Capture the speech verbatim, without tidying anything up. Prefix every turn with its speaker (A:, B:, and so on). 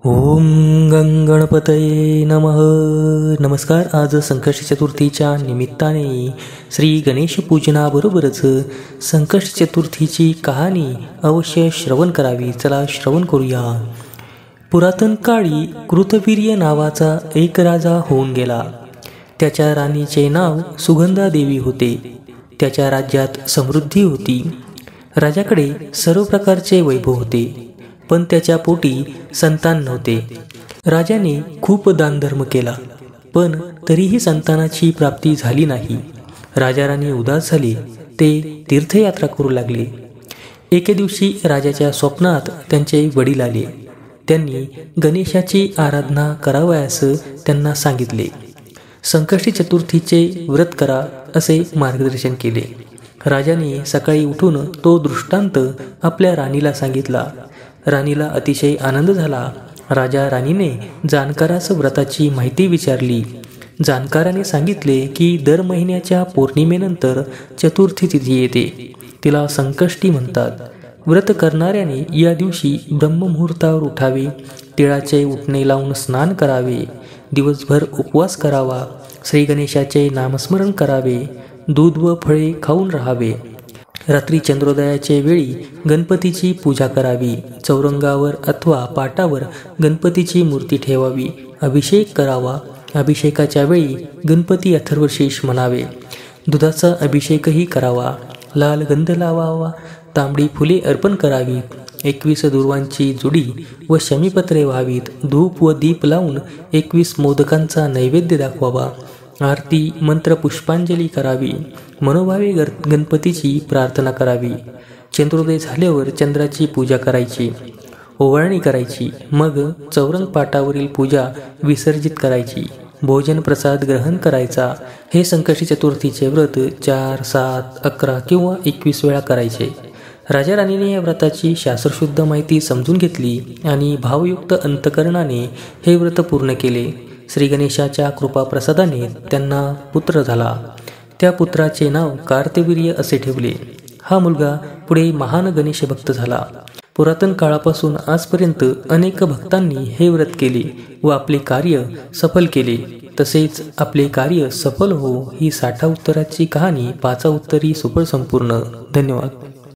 A: ओम गंगणपतये नमः. नमस्कार. आज संकष्टी चतुर्थीच्या निमित्ताने श्री गणेश पूजनाबरोबरच संकष्टी चतुर्थीची कहाणी अवश्य श्रवण करावी. चला श्रवण करूया. पुरातन काळी कृतवीर्य नावाचा एक राजा होऊन गेला. त्याच्या राणीचे नाव सुगंधा देवी होते. त्याच्या राज्यात समृद्धी होती. राजाकडे सर्व प्रकारचे वैभव होते, पण त्याच्या पोटी संतान नव्हते. राजाने खूप दानधर्म केला, पण तरीही संतानाची प्राप्ती झाली नाही. राजा राणी उदास झाले. ते तीर्थयात्रा करू लागले. एके दिवशी राजाच्या स्वप्नात त्यांचे वडील आले. त्यांनी गणेशाची आराधना करावयास त्यांना सांगितले. संकष्टी चतुर्थीचे व्रत करा असे मार्गदर्शन केले. राजाने सकाळी उठून तो दृष्टांत आपल्या राणीला सांगितला. राणीला अतिशय आनंद झाला. राजा राणीने जाणकारास व्रताची माहिती विचारली. जाणकाराने सांगितले की दर महिन्याच्या पौर्णिमेनंतर चतुर्थी तिथी येते. तिला संकष्टी म्हणतात. व्रत करणाऱ्याने या दिवशी ब्रह्ममुहूर्तावर उठावे, तिळाचे उटणे लावून स्नान करावे, दिवसभर उपवास करावा, श्री गणेशाचे नामस्मरण करावे, दूध व फळे खाऊन राहावे. रात्री चंद्रोदयाच्या वेळी गणपतीची पूजा करावी. चौरंगावर अथवा पाटावर गणपतीची मूर्ती ठेवावी. अभिषेक करावा. अभिषेकाच्या वेळी गणपती अथर्वशीर्ष म्हणावे. दुधाचा अभिषेकही करावा. लाल गंध लावावा. तांबडी फुले अर्पण करावीत. एकवीस दुर्वांची जुडी व शमीपत्रे व्हावीत. धूप व दीप लावून एकवीस मोदकांचा नैवेद्य दाखवावा. आरती मंत्र पुष्पांजली करावी. मनोभावे गणपतीची प्रार्थना करावी. चंद्रोदय झाल्यावर चंद्राची पूजा करायची, ओवाळणी करायची. मग चौरंग पाटावरील पूजा विसर्जित करायची. भोजन प्रसाद ग्रहण करायचा. हे संकष्टी चतुर्थीचे व्रत चार सात अकरा किंवा एकवीस वेळा करायचे. राजा राणीने या व्रताची शास्त्रशुद्ध माहिती समजून घेतली आणि भावयुक्त अंतकरणाने हे व्रत पूर्ण केले. श्री गणेशाच्या कृपाप्रसादाने त्यांना पुत्र झाला. त्या पुत्राचे नाव कार्तवीर्य असे ठेवले. हा मुलगा पुढे महान गणेश भक्त झाला. पुरातन काळापासून आजपर्यंत अनेक भक्तांनी हे व्रत केले व आपले कार्य सफल केले. तसेच आपले कार्य सफल हो ही साठा उत्तराची कहाणी पाचा उत्तरी सुफळ संपूर्ण. धन्यवाद.